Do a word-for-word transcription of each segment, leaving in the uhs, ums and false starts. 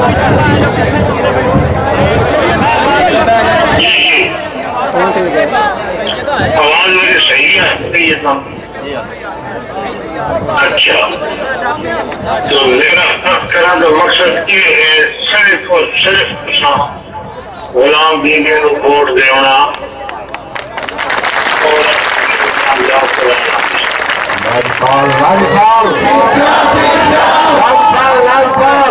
آواز میری صحیح ہے؟ اچھا، تو میرا تذکرہ کا مقصد یہ ہے صرف اور صرف غلام بیگے کو ووٹ دینا اور کامیاب کرانا۔ لاجپال لاجپال لاجپال لاجپال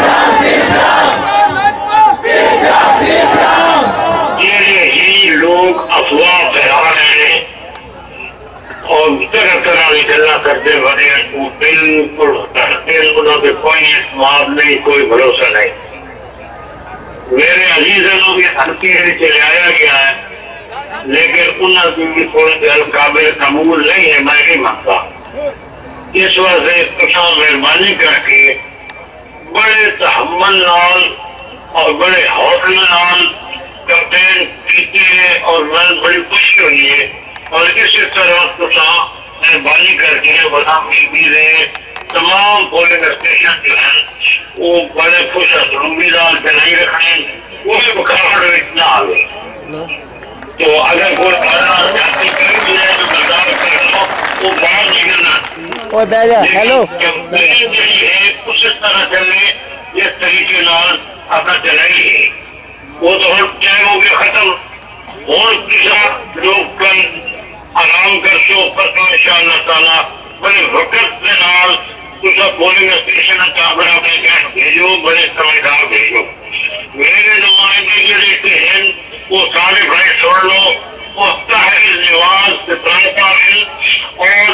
یہ ہی لوگ افواہ پھیلا رہے ہیں اور طرح طرح کی گلا کرتے بنے، وہ بالکل انہوں کے کوئی اعتماد نہیں، کوئی بھروسہ نہیں۔ میرے عزیزوں کے ہلکے سے لایا گیا ہے، لیکن انہوں کی بھی کوئی گل قابل قبول نہیں ہے، میں نہیں مانتا۔ اس وجہ سے کچھ مہربانی کر کے بڑے تحمل نال اور بڑے حوصلے نال کمپین کی ہے اور میں بڑی خوشی ہوئی ہے، اور اسی طرح کچھ مہربانی کر کے غلام بیگی نے تمام پولنگ اسٹیشن جو ہیں وہ بڑے خوش اسلوبی دار چلائی رکھیں، کوئی بکھاوٹ اتنا آ گئی۔ تو اگر کوئی بڑا جاتی کہیں بھی ہے تو برداشت کر لو، وہ بات نہیں کرنا۔ لیکن کمپین جو ہے اس طرح چلے جس طریقے نال اپنا چلائی ہے، وہ تو ہر ٹائم ہو گیا ختم۔ اور کسا لوگ کل آرام کر سو پرسوں انشاءاللہ تعالیٰ بڑے وقت کے نال کسا پولنگ اسٹیشن کا بڑا اپنے گیٹ بھیجو، بڑے سمجھدار بھیجو۔ میرے نمائندے جو رہتے ہیں وہ سارے بھائی چھوڑ لو، وہ طاہر نواز ستران پاگل اور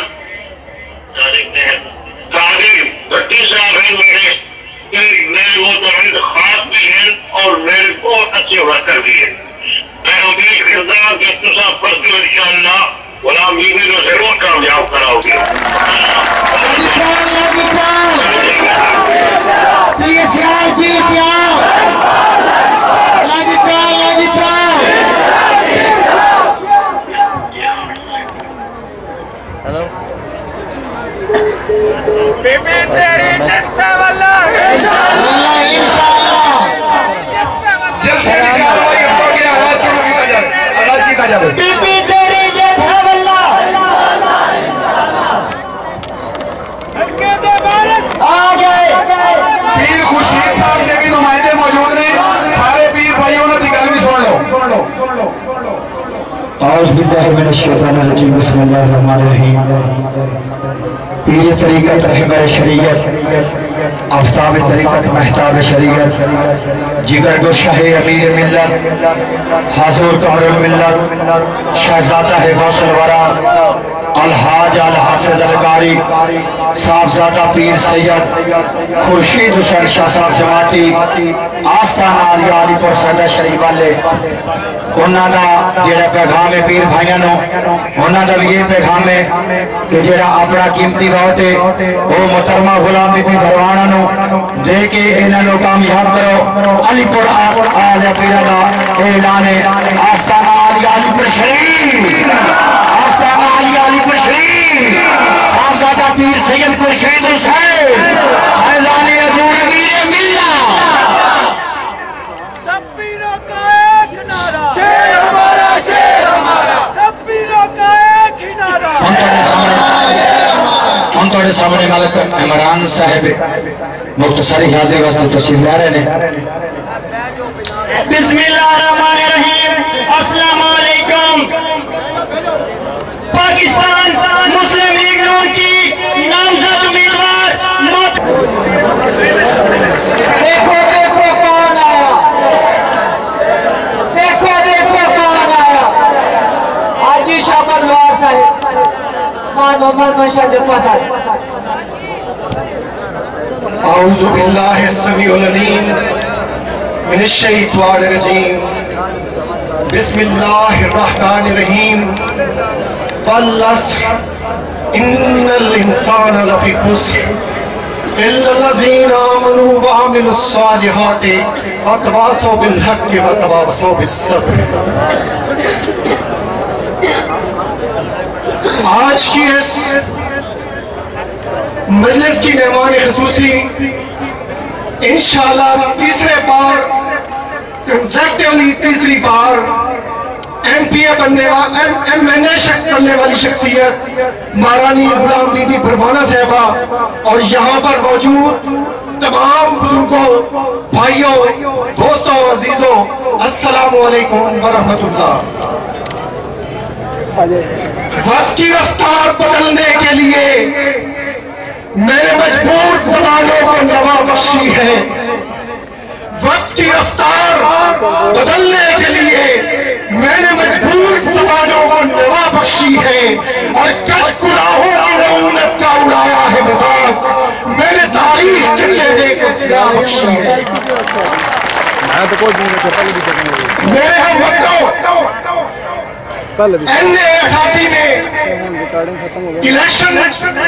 صادق بھٹی صاحب ہیں میرے، میرے وہ تمہیں خاص بھی ہیں اور میرے بہت اچھے ورکر بھی ہیں۔ میں امید کرتا ہوں کہ تصا پرسوں انشاءاللہ غلام بیگی کو ضرور کامیاب کراؤ گے۔ بی بی تیری جت واللہ انشاءاللہ انشاءاللہ جلسے کی کاروائی ہو گیا، آواز شروع کیتا جائے، آواز کیتا جائے۔ بی بی تیری جت واللہ آگے پیر خورشید صاحب کے بھی نمائندے موجود ہیں، سارے پیر بھائیوں نے گل بھی سن لو۔ اعوذ باللہ من الشیطان الرجیم، بسم اللہ الرحمن الرحیم۔ پیر طریقت رہبر شریعت، آفتاب طریقت مہتاب شریعت، جگر گشاہ امیر ملت، حضور قمر الملت، شہزادہ غوث الورا، الحاج الحافظ القاری، صاحبزادہ پیر سید خورشید حسین شاہ صاحب جماعتی، آستانہ علی علی پور سیدہ شریف والے، انہاں دا جیڑا پیغام ہے پیر بھائیاں نو، انہاں دا بھی یہ پیغام ہے کہ جیڑا اپنا قیمتی وقت ہے وہ محترمہ غلام بی بی بھروانا نو دے کے انہاں نو کامیاب کرو۔ علی پور آل پیرہ دا اعلان ہے، آستانہ علی علی پور شریف، آستانہ علی علی پور شریف، صاحبزادہ پیر سید خورشید حسین فیضان حضور امیر ملت۔ سب پیروں کا ایک نعرہ، شیر ہمارا شیر ہمارا، سب پیروں کا ایک ہی نعرہ۔ ہم توڑے سامنے ملک عمران صاحب مختصری حاضر واسطے تشریف لے رہے ہیں۔ بسم اللہ الرحمن الرحیم، السلام علیکم۔ پاکستان مسلم لیگ نون کی نامزد امیدوار موت دیکھو دیکھو کون آیا، دیکھو دیکھو کون آیا، حاجی شوکت لوہار صاحب، مان محمد منشا جرپا صاحب۔ اعوذ باللہ السمیع العلیم من الشیطان الرجیم، بسم اللہ الرحمن الرحیم، والعصر ان الانسان لفی خسر الا الذین آمنوا وعملوا الصالحات وتواصوا بالحق وتواصوا بالصبر۔ آج کی اس مجلس کی مہمان خصوصی انشاءاللہ تیسرے بار کنزیکٹیولی تیسری بار ایم پی اے بننے والا ایم این اے بننے والی شخصیت مہارانی غلام بی بی پروانہ صاحبہ اور یہاں پر موجود تمام بزرگوں، بھائیوں، دوستوں، عزیزوں، السلام علیکم ورحمۃ اللہ۔ وقت کی رفتار بدلنے کے لیے میں نے مجبور زبانوں کو نوا بخشی ہے، وقت کی رفتار بدلنے کے لیے میں نے مجبور زبانوں کو نوا بخشی ہے، اور کچھ گناہوں کی رعونت کا اڑایا ہے مذاق، میں نے تاریخ کے چہرے کو سیاہ بخشی ہے۔ میرے ہم وطنوں، این اے اٹھاسی میں الیکشن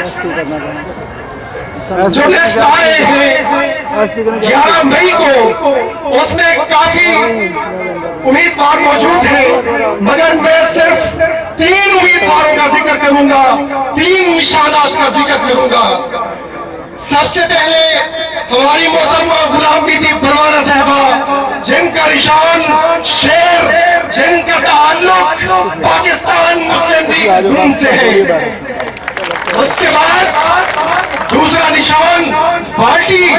جو لسٹ آئے ہیں گیارہ مئی کو، اس میں کافی امیدوار موجود ہیں، مگر میں صرف تین امیدواروں کا ذکر کروں گا، تین نشانات کا ذکر کروں گا۔ سب سے پہلے ہماری محترمہ غلام بی بی پروانہ صاحبہ، جن کا نشان شیر، جن کا تعلق پاکستان مسلم لیگ سے ہے۔ اس کے بعد دوسرا نشان پارٹی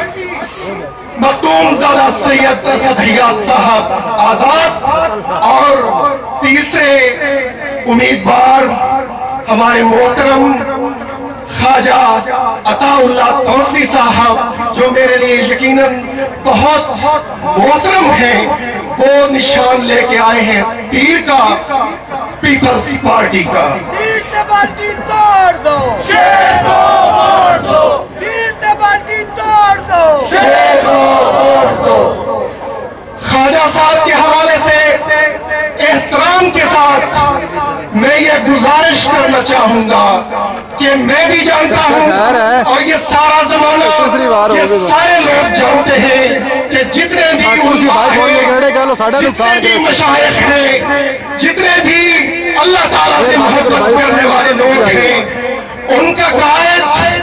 مختوم زادہ سید اسد حیات صاحب آزاد، اور تیسرے امیدوار ہمارے محترم خواجہ عطا اللہ توسلی صاحب، جو میرے لیے یقیناً بہت محترم ہیں، وہ نشان لے کے آئے ہیں پیر کا، پیپلز پارٹی کا۔ پیر سے پارٹی توڑ دو، شیر کو ووٹ دو، پیر سے پارٹی توڑ دو، شیر کو ووٹ دو۔ خواجہ صاحب کے حوالے سے احترام کے ساتھ میں یہ گزارش کرنا چاہوں گا کہ میں بھی جانتا ہوں اور یہ سارا زمانہ، یہ سارے لوگ جانتے ہیں کہ جتنے بھی علماء ہیں، جتنے بھی مشائخ ہیں، جتنے بھی اللہ تعالیٰ سے محبت کرنے والے لوگ ہیں، ان کا قائد،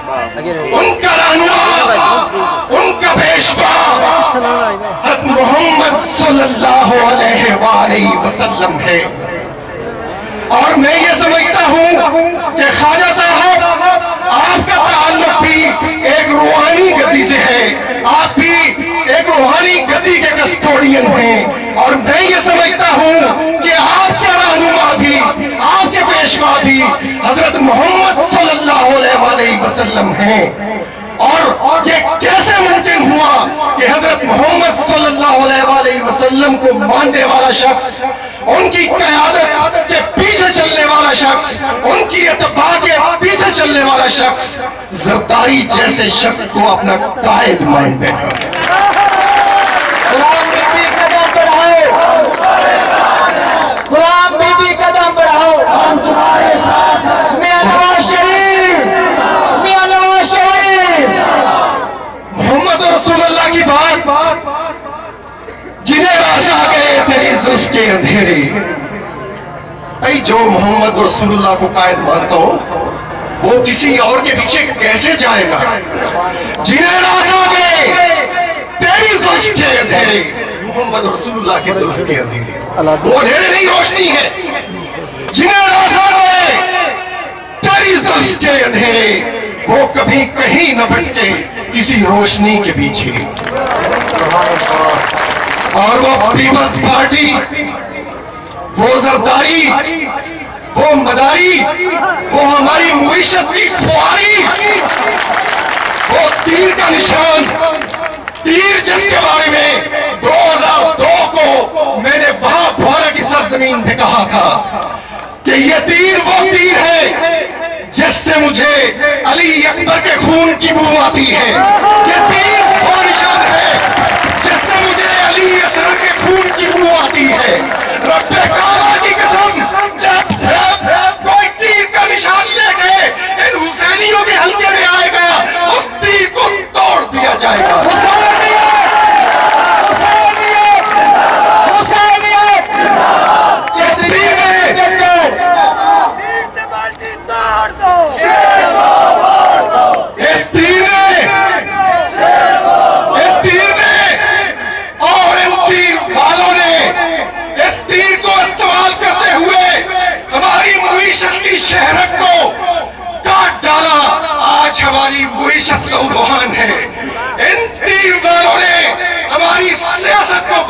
ان کا رہنما، ان کا پیشوا حضرت محمد صلی اللہ علیہ وآلہ وسلم ہے۔ اور میں یہ سمجھتا ہوں کہ خواجہ صاحب، آپ کا تعلق بھی ایک روحانی گدی سے ہے، آپ بھی ایک روحانی گدی کے کسٹوڈین ہیں، اور میں یہ سمجھتا ہوں کہ آپ کے رہنما بھی، آپ کے پیشوا بھی حضرت محمد صلی اللہ علیہ وآلہ وسلم ہیں۔ اور یہ کیسے ممکن ہوا کہ حضرت محمد صلی اللہ علیہ وآلہ وسلم کو ماننے والا شخص، ان کی قیادت کے پیچھے چلنے والا شخص، ان کی اتباع کے پیچھے چلنے والا شخص زرداری جیسے شخص کو اپنا قائد مانتے ہیں۔ غلام بی بی قدم بڑھاؤ، غلام بی بی قدم بڑھاؤ، ہم تمہارے ساتھ ہیں۔ میاں نواز شریف، میاں نواز شریف، محمد رسول اللہ کی بات، جنہیں راز آ گئے تیری زلف کے اندھیرے، اے جو محمد رسول اللہ کو قائد مانتا ہو، وہ کسی اور کے پیچھے کیسے جائے گا؟ جنہیں راز آ گئے تیری زلف کے اندھیرے، محمد رسول اللہ کی زلف کے اندھیرے، وہ اندھیرے نہیں، روشنی ہے۔ جنہیں راز آ گئے تیری زلف کے اندھیرے، وہ کبھی کہیں نہ بھٹکے کسی روشنی کے پیچھے۔ اور وہ پیپلز پارٹی، وہ زرداری، وہ مداری، وہ ہماری معیشت کی خواری، وہ تیر کا نشان، تیر جس کے بارے میں دو ہزار دو کو میں نے وہاں بھارت کی سرزمین پہ کہا تھا کہ یہ تیر وہ تیر ہے جس سے مجھے علی اکبر کے خون کی بو آتی ہے، یہ تیر وہ نشان ہے جس سے مجھے علی اصغر کے خون کی بو آتی ہے۔ رب کعبہ کی قسم، جب کوئی تیر کا نشان لے کے ان حسینیوں کے حلقے میں آئے گا، اس تیر کو توڑ دیا جائے گا۔ توڑ دو، اس تیر نے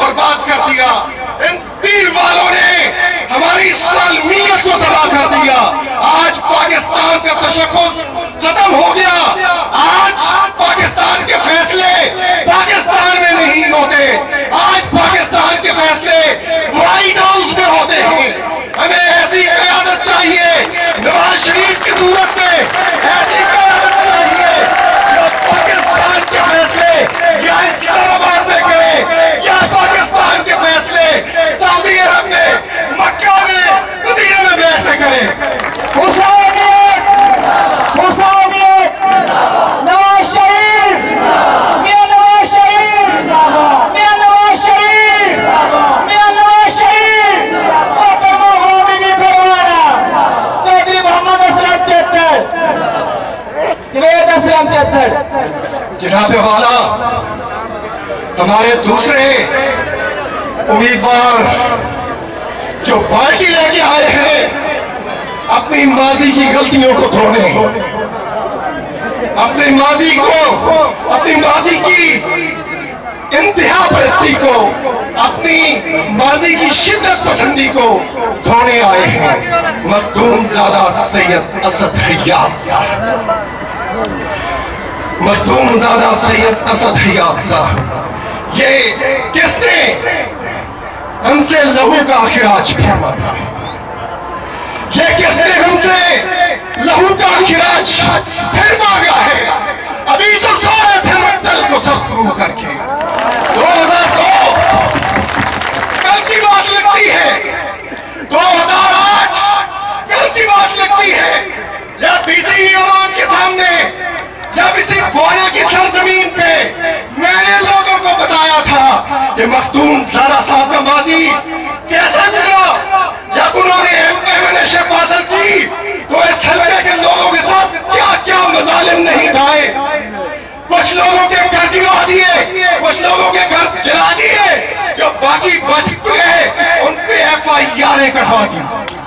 برباد کر دیا، ان پیر والوں نے ہماری سالمیت کو تباہ کر دیا۔ آج پاکستان کا تشخص ختم ہو گیا، آج پاکستان کے فیصلے پاکستان میں نہیں ہوتے، آج پاکستان کے فیصلے وائٹ ہاؤس میں ہوتے ہیں۔ ہمیں ایسی قیادت چاہیے، نواز شریف کی صورت میں ایسی قیادت چاہیے جو پاکستان کے فیصلے یا اسلام آباد میں کرے یا پاکستان کے فیصلے سعودی عرب میں، مکہ میں، مدینہ میں بیٹھ کے کرے۔ حسینیت، حسینیت، نواز شریف، میاں نواز شریف، میاں نواز شریف، میاں نواز شریف، محترمہ غلامی پروانہ، چودھری محمد اسلم چتر، جوید اسلم چتر۔ جناب والا، ہمارے دوسرے امیدوار جو پارٹی لے کے آئے ہیں، اپنی ماضی کی غلطیوں کو دھونے، اپنی ماضی کو، اپنی ماضی کی انتہا پرستی کو، اپنی ماضی کی شدت پسندی کو دھونے آئے ہیں۔ مخدوم زادہ سید اسد حیات صاحب، مخدوم زادہ سید اسد حیات صاحب، یہ کس نے ہم سے لہو کا خراج پھر مانگا؟ یہ کس نے ہم سے لہو کا خراج پھر مانگا ہے؟ ابھی تو سوئے تھے مقتل کو سفرو کر کے۔ دو ہزار دو کل کی بات لگتی ہے، دو ہزار آٹھ کل کی بات لگتی ہے، جب اسی عوام کے سامنے، جب اسی بویا کی سرزمین پہ میں نے لوگوں کو بتایا تھا کہ مخدوم زادہ صاحب کا ماضی کیسا گزرا، جب انہوں نے ایمنیشن حاصل کی تو اس حلقے کے لوگوں کے ساتھ کیا کیا مظالم نہیں ڈھائے، کچھ لوگوں کے گھر گرا دیے، کچھ لوگوں کے گھر جلا دیے، جو باقی بچ گئے ان پہ ایف آئی آریں کڑھا دی۔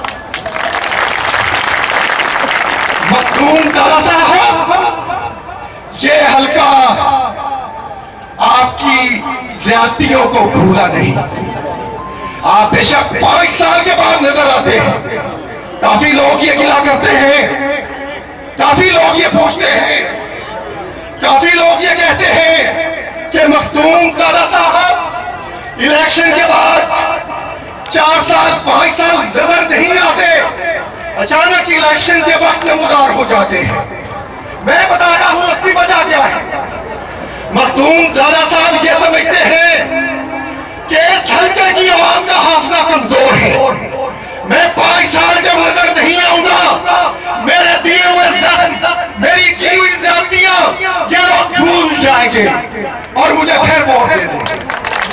مخدوم زادہ صاحب، یہ حلقہ آپ کی زیادتیوں کو بھولا نہیں۔ آپ بے شک پانچ سال کے بعد نظر آتے ہیں، کافی لوگ یہ گلا کرتے ہیں، کافی لوگ یہ پوچھتے ہیں، کافی لوگ یہ کہتے ہیں کہ مخدوم زادہ صاحب الیکشن کے بعد چار سال پانچ سال نظر نہیں آتے، اچانک الیکشن کے وقت نمودار ہو جاتے ہیں۔ میں بتاتا ہوں اس کی وجہ کیا ہے۔ مخدوم زادہ صاحب یہ سمجھتے ہیں کہ اس حلقے کی عوام کا حافظہ کمزور ہے، میں پانچ سال جب نظر نہیں آؤں گا، میرے دیے ہوئے زخم، میری کی ہوئی زیادتیاں یہ لوگ بھول جائیں گے اور مجھے پھر ووٹ دے دیں گے۔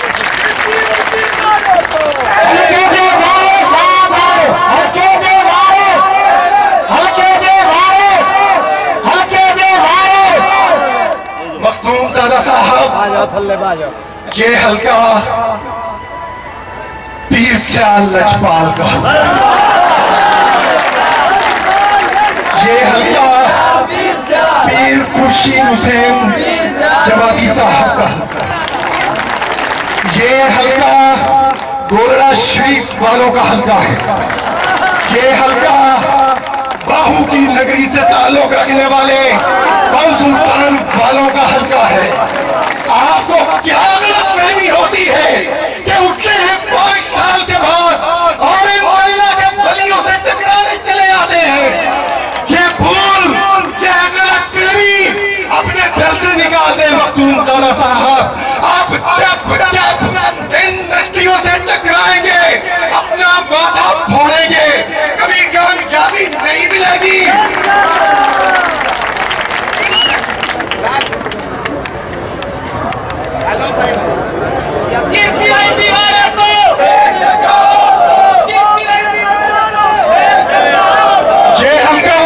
مخدوم زادہ صاحب، یہ حلقہ پیر سیال لجپال کا حلقہ، یہ حلقہ پیر خورشید حسین جوادی صاحب کا حلقہ، یہ حلقہ گولڑا شریف والوں کا حلقہ ہے، یہ حلقہ باہو کی نگری سے تعلق رکھنے والے بہو سلطان والوں کا حلقہ ہے۔ آپ کو کیا غلط فہمی ہوتی ہے کہ اٹھتے ہیں پانچ سال کے بعد اور ان محلہ کے بلیوں سے ٹکرانے چلے آتے ہیں؟ یہ بھول، یہ غلط فہمی اپنے دل سے نکال دیں مخدوم زادہ صاحب۔ آپ جب جب ان دستیوں سے ٹکرائیں گے، اپنا ماتھا پھوڑیں گے، کبھی کامیابی نہیں ملے گی۔ یہ حلقہ،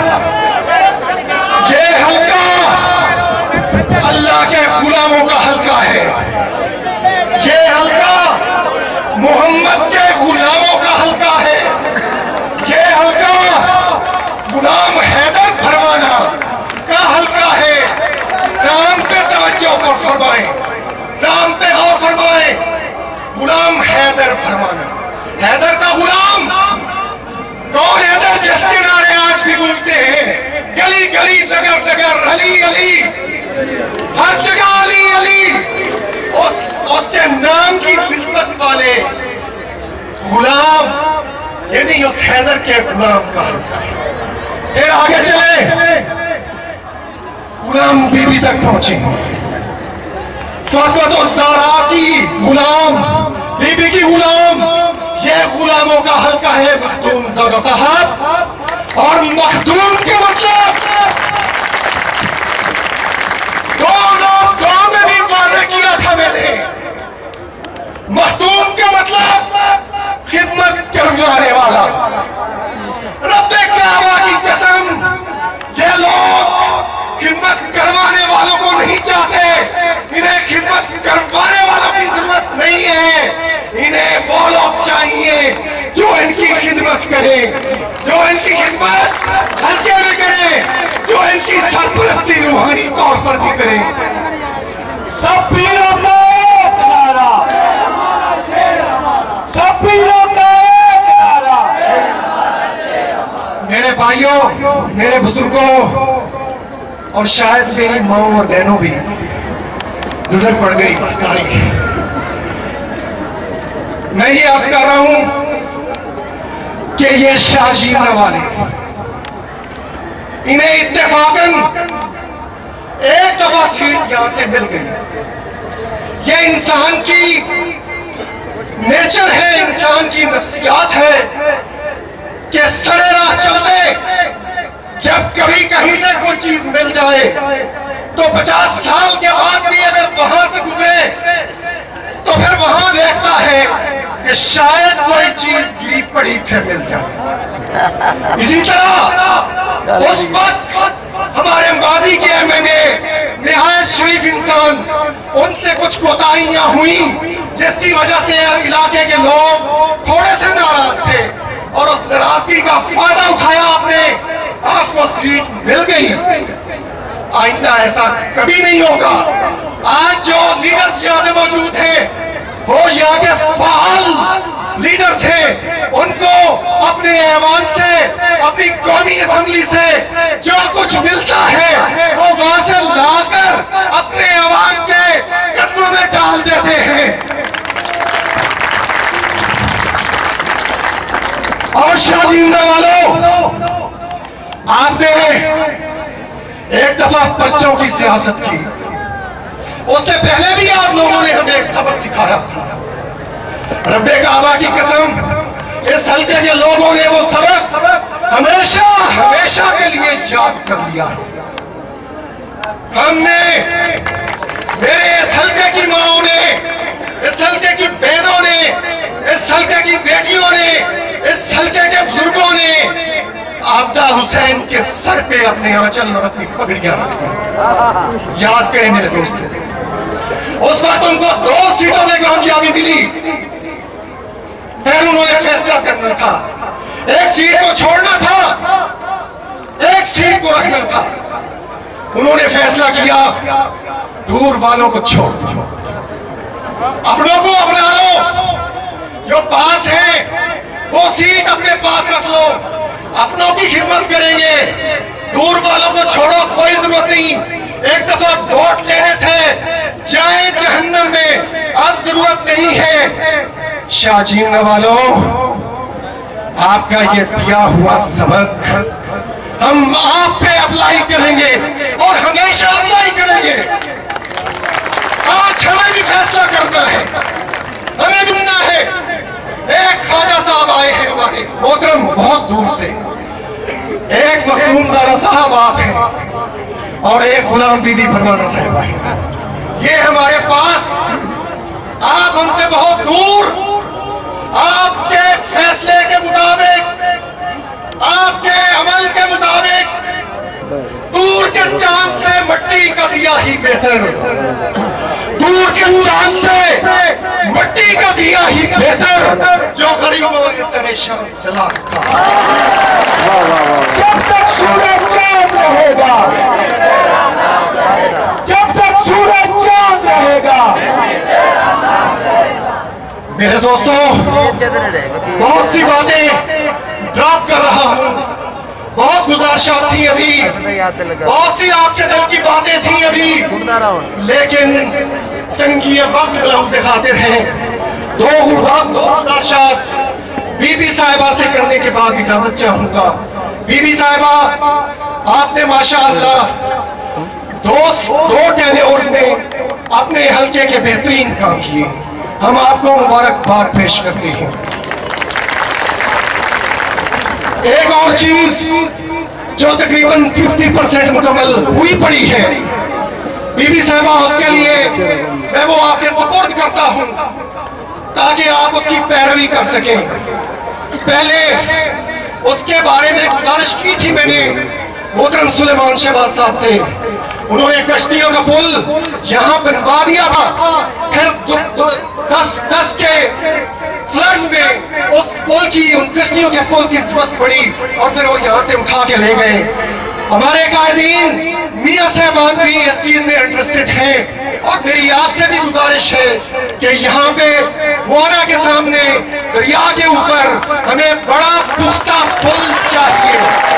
یہ حلقہ اللہ کے غلاموں کا حلقہ ہے، یہ حلقہ محمد کے غلاموں کا حلقہ ہے، یہ حلقہ غلام حیدر بھروانہ کا حلقہ ہے۔ کام پہ توجہ پر فرمائیں، حیدر کے غلام کا حلقہ ہے۔ پھر آگے چلے غلام بی بی تک پہنچے، فاطمہ الزہرا کی غلام، بی بی کی غلام، یہ غلاموں کا حلقہ ہے مخدوم زادہ صاحب۔ اور مخدوم کے مطلب دو ہزار دو میں بھی واضح کیا تھا میں نے، مخدوم کے مطلب خدمت کروانے والا۔ رب کعبہ کی قسم، یہ لوگ خدمت کروانے والوں کو نہیں چاہتے، انہیں خدمت کروانے والوں کی ضرورت نہیں ہے، انہیں وہ لوگ چاہیے جو ان کی خدمت کریں، جو ان کی خدمت ہلکے میں کریں، جو ان کی سرپرستی روحانی طور پر بھی کریں۔ سب پیروں کا ایک نعرہ، سب پیروں کا ایک نعرہ۔ میرے بھائیوں، میرے بزرگوں، اور شاید میری ماں اور بہنوں بھی گزر پڑ گئی ساری، میں یہ عرض کر رہا ہوں کہ یہ شاہ جینے والے، انہیں اتفاقاً ایک دفعہ سیٹ یہاں سے مل گئی۔ یہ انسان کی نیچر ہے، انسان کی نفسیات ہے کہ سڑے راہ چلتے جب کبھی کہیں سے کوئی چیز مل جائے تو پچاس سال کے بعد بھی اگر وہاں سے گزرے تو پھر وہاں دیکھتا ہے کہ شاید کوئی چیز گری پڑی پھر مل جائے۔ اسی طرح اس وقت ہمارے ماضی کے ایم این اے نہایت شریف انسان، ان سے کچھ کوتاہیاں ہوئیں جس کی وجہ سے علاقے کے لوگ تھوڑے سے ناراض تھے، اور اس ناراضگی کا فائدہ اٹھایا آپ نے، آپ کو سیٹ مل گئی۔ آئندہ ایسا کبھی نہیں ہوگا۔ آج جو لیڈرز یہاں پہ موجود ہیں وہ یہاں کے فعال لیڈرز ہیں، ان کو اپنے ایوان سے، اپنی قومی اسمبلی سے جو کچھ ملتا ہے وہ وہاں سے لا کر اپنے ایوان کے قدموں میں ڈال دیتے ہیں۔ اور شاہجیندہ والوں، آپ نے ایک دفعہ بچوں کی سیاست کی، اس سے پہلے بھی آپ لوگوں نے ہمیں ایک سبق سکھایا تھا۔ رب کعبہ کی قسم، اس حلقے کے لوگوں نے وہ سبق ہمیشہ ہمیشہ کے لیے یاد کر لیا۔ ہم نے، میرے اس حلقے کی ماں نے، اس حلقے کی بہنوں نے، اس حلقے کی بیٹیوں نے، اس حلقے کے بزرگوں نے عابدہ حسین کے سر پہ اپنے آنچل اور اپنی پگڑیاں رکھ دی۔ یاد کریں میرے دوستوں، اس وقت ان کو دو سیٹوں میں کامیابی ملی، پھر انہوں نے فیصلہ کرنا تھا، ایک سیٹ کو چھوڑنا تھا، ایک سیٹ کو رکھنا تھا۔ انہوں نے فیصلہ کیا دور والوں کو چھوڑ دو، اپنوں کو اپنا لو، جو پاس ہیں وہ سیٹ اپنے پاس رکھ لو، اپنوں کی خدمت کریں گے، دور والوں کو چھوڑو، کوئی ضرورت نہیں۔ ایک دفعہ ووٹ لینے تھے، جائیں جہنم میں، اب ضرورت نہیں ہے۔ شاہ جینے والوں، آپ کا یہ دیا ہوا سبق ہم آپ پہ اپلائی کریں گے اور ہمیشہ اپلائی کریں گے۔ آج ہمیں بھی فیصلہ کرنا ہے، ہمیں بننا ہے۔ ایک خواجہ صاحب آئے ہیں ہمارے محترم بہت دور سے، ایک مخدوم زادہ صاحب آپ ہیں، اور ایک غلام بی بی پروانہ صاحبہ ہیں۔ یہ ہمارے پاس، آپ ہم سے بہت دور، آپ کے فیصلے کے مطابق، آپ کے عمل کے مطابق، دور کے چاند سے مٹی کا دیا ہی بہتر، دور کے چاند سے مٹی کا دیا ہی بہتر، جو غریبوں نے سر شام جلا رکھا۔ جب تک سورج چاند رہے گا، جب تک سورج چاند رہے گا۔ میرے دوستوں، بہت سی باتیں ڈراپ کر رہا ہوں، بہت گزارشات تھیں ابھی، بہت سی آپ کے دل کی باتیں تھیں ابھی، لیکن تنگی وقت بلند خاطر ہیں۔ دو گزارشات بی بی صاحبہ سے کرنے کے بعد اجازت چاہوں گا۔ بی بی صاحبہ آپ نے ماشاءاللہ دو دو ٹینیورز میں اپنے حلقے کے بہترین کام کیے، ہم آپ کو مبارکباد پیش کرتے ہیں۔ ایک اور چیز جو تقریباً ففٹی پرسنٹ مکمل ہوئی پڑی ہے بی بی صاحبہ، اس کے لیے میں وہ آپ کے سپورٹ کرتا ہوں تاکہ آپ اس کی پیروی کر سکیں۔ پہلے اس کے بارے میں گزارش کی تھی میں نے محترم سلیمان شہباز صاحب سے، انہوں نے کشتیوں کا پل یہاں بنوا دیا تھا، پھر دس دس کے فلڈز میں اس پل کی ان کشتیوں کے پل کی ضرورت پڑی اور پھر وہ یہاں سے اٹھا کے لے گئے۔ ہمارے قائدین میاں صاحبان بھی اس چیز میں انٹرسٹڈ ہیں اور میری آپ سے بھی گزارش ہے کہ یہاں پہ وارا کے سامنے دریا کے اوپر ہمیں بڑا پختہ پل چاہیے۔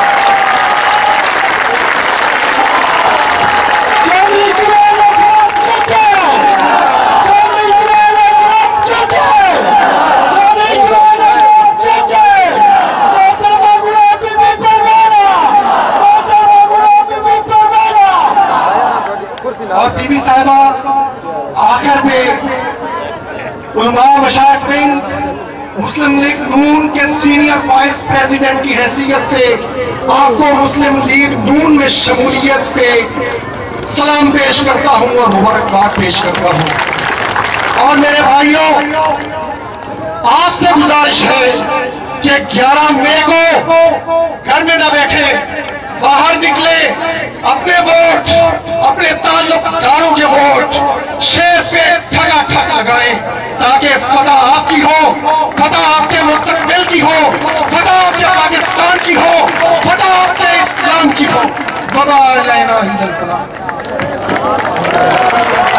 اور بی بی صاحبہ آخر میں علماء مشائخ ونگ مسلم لیگ نون کے سینئر وائس پریزیڈنٹ کی حیثیت سے آپ کو مسلم لیگ نون میں شمولیت پہ سلام پیش کرتا ہوں اور مبارکباد پیش کرتا ہوں۔ اور میرے بھائیوں آپ سے گزارش ہے کہ گیارہ مئی کو گھر میں نہ بیٹھے، باہر نکلے، اپنے ووٹ اپنے تعلق داروں کے ووٹ شیر پہ ٹھگا ٹھگ لگائیں تاکہ فتح آپ کی ہو، فتح آپ کے مستقبل کی ہو، فتح آپ کے پاکستان کی ہو، فتح آپ کے اسلام کی ہو۔ وَمَا عَلَيْنَا إِلَّا الْبَلَاغُ۔